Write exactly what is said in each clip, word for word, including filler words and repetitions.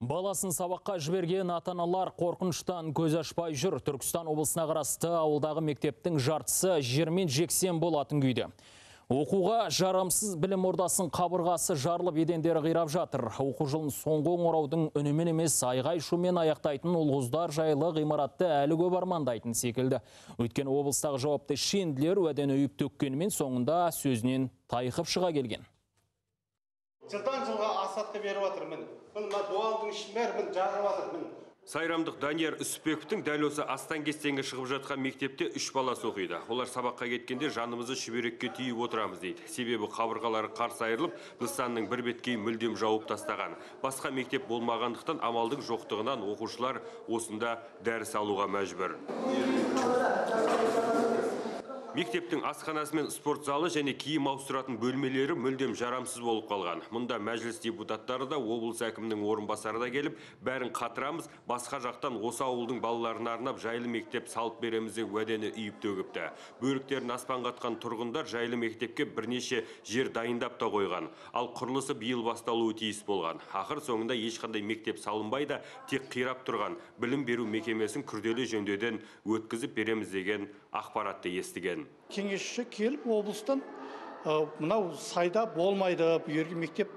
Баласын сабаққа жіберген ата-аналар қорқыныштан көз ашпай жүр. Түркістан облысына қарасты ауылдағы мектептің жартысы жермен жексен болатын күйде. Оқуға жарамсыз білім ордасын қабырғасы жарылып, едендері қирап жатыр. Оқу жылын соңғы қоңыраудың үнімен емес, айғай-шумен аяқтайтын ұл-қыздар жайлы ғимаратты әлі көп армандайтын секілді. Өйткені облыстағы жауапты шенділер уәдені үйіп төккенімен соңында сөзінен тайқып шыға келген. Жылдан жылға асатқа беріп жатыр мін. Мін дуалдың ішін бәрі мін жағып жатыр мін. Сайрамдық Данияр Үсіпбековтің дәл осы астан-кестенге шығып жатқан мектепте үш баласы оқиды. Олар сабаққа кеткенде жанымызды шүберекке түйіп отырамыз дейді. Себебі қабырғалары қарс айырылып, нысанның бір беткей мүлдем жауып тастаған. Басқа мектеп болмағандықтан амалдың жоқтығынан оқушылар осында дәріс алуға мәжбүр. Мектептің асханасы мен спорт залы және киім ауыстыратын бөлмелері мүлдем жарамсыз болып қалған. Мұнда мәжіліс депутаттары да, облыс әкімінің орынбасары да келіп, бәрін қатырамыз, басқа жақтан осы ауылдың балаларына арнап жайлы мектеп салып береміз деп уәдені үйіп төгіпті. Бөріктерін аспанға атқан тұрғындар жайлы мектепке бірнеше жер дайындап та қойған. Ал құрылысы биыл басталуы тиіс болған. Ақыр соңында ешқандай мектеп салынбай да, тек қирап тұрған білім беру мекемесін күрделі жөндеуден өткізіп береміз деген ақпаратты естіген. Кеңесші келіп облыстан мынау сайда болмайды, бұйырғы мектеп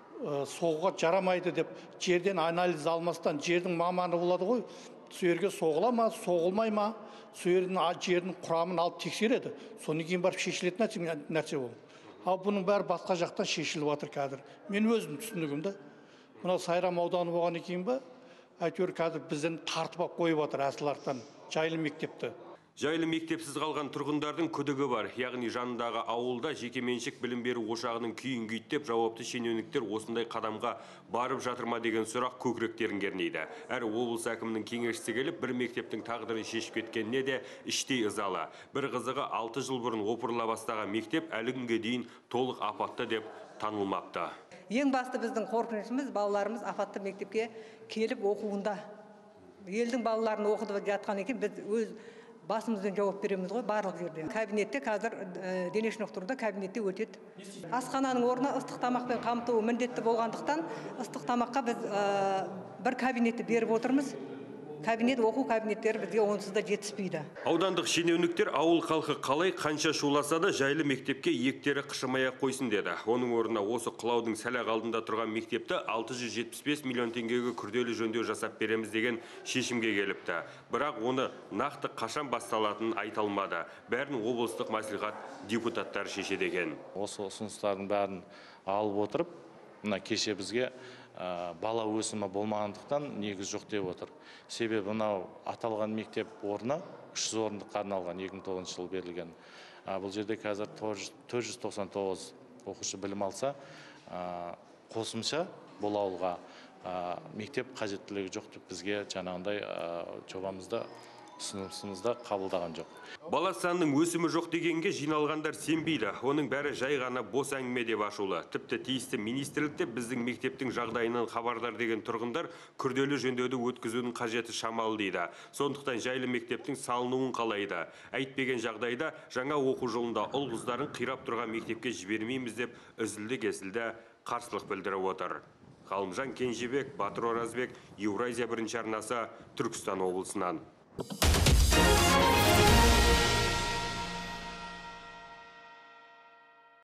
соғуға жарамайды деп жерден анализ алмастан жердің маманы болады ғой, сөйерге соғыла ма, соғылмай ма, сөйердің жердің құрамын алып тексереді. Соны кейін барып шешілетін нәрсе ол. Ал бұның бәрі басқа жақтан шешіліп жатыр қазір. Мен өзім түсінігімді. Мынау Сайрам ауданы болған екен ба, әйтеуір қазір бізден тартып қойып жатыр асылардан жайлы мектепті. Жайлы мектепсіз қалған тұрғындардың күдігі бар. Яғни жанындағы ауылда жекеменшік білім беру ошағының күйін күйттеп, жауапты шенеуніктер осындай қадамға барып жатыр ма деген сұрақ көкіректерін кернейді. Әрі облыс әкімінің кеңесшісі келіп, бір мектептің тағдырын шешіп кеткеніне де іштей ызалы. Бір қызығы алты жыл бұрын опырыла бастаған мектеп әлі күнге дейін толық апатты деп танылмапты. Ең басты біздің қорқынышымыз балаларымыз апатты мектепке келіп оқуында. Елдің балаларын оқытып жатқан екен, біз өз басымыздан жауап береміз ғой барлық жерде. Кабинетте қазір дене шынықтыруда кабинетте өтеді. Асхананың орнына ыстық тамақпен қамтуы міндетті болғандықтан ыстық тамаққа біз бір кабинетті беріп отырмыз. Кабинет, оқу кабинеттері бізге онсыз да жетіспейді. Аудандық шенеуніктер ауыл халқы қалай қанша шуласа да жайлы мектепке ектері қышымай қойсын деді. Оның орнына осы құлаудың сәл-ақ алдында тұрған мектепті алты жүз жетпіс бес миллион теңгеге күрделі жөндеу жасап береміз деген шешімге келіпті. Бірақ оны нақты қашан басталатынын айта алмады. Бәрін облыстық мәслихат депутаттары шешеді екен. Осы ұсыныстардың бәрін алып отырып, мына кеше бізге бала өсімі болмағандықтан негіз жоқ деп отыр. Себебі мынау аталған мектеп орны үш жүз орындыққа арналған екі мың тоғызыншы жылы берілген. Бұл жерде қазір төрт жүз тоқсан тоғыз оқушы білім алса, қосымша бұл ауылға мектеп қажеттілігі жоқ деп бізге жаңағындай жобамызда ұсынысымызда қабылдаған жоқ. Бала санының өсімі жоқ дегенге жиналғандар сенбейді. Оның бәрі жай ғана бос әңгіме деп ашулы. Тіпті тиісті министрлікте біздің мектептің жағдайынан хабардар деген тұрғындар күрделі жөндеуді өткізудің қажеті шамалы дейді. Сондықтан жайлы мектептің салынуын қалайды. Әйтпеген жағдайда жаңа оқу жылында ұл-қыздарын қирап тұрған мектепке жібермейміз деп үзілді-кесілді қарсылық білдіріп отыр. Ғалымжан Кенжебек, Батыр Оразбек, Еуразия бірінші арнасы, Түркістан облысынан.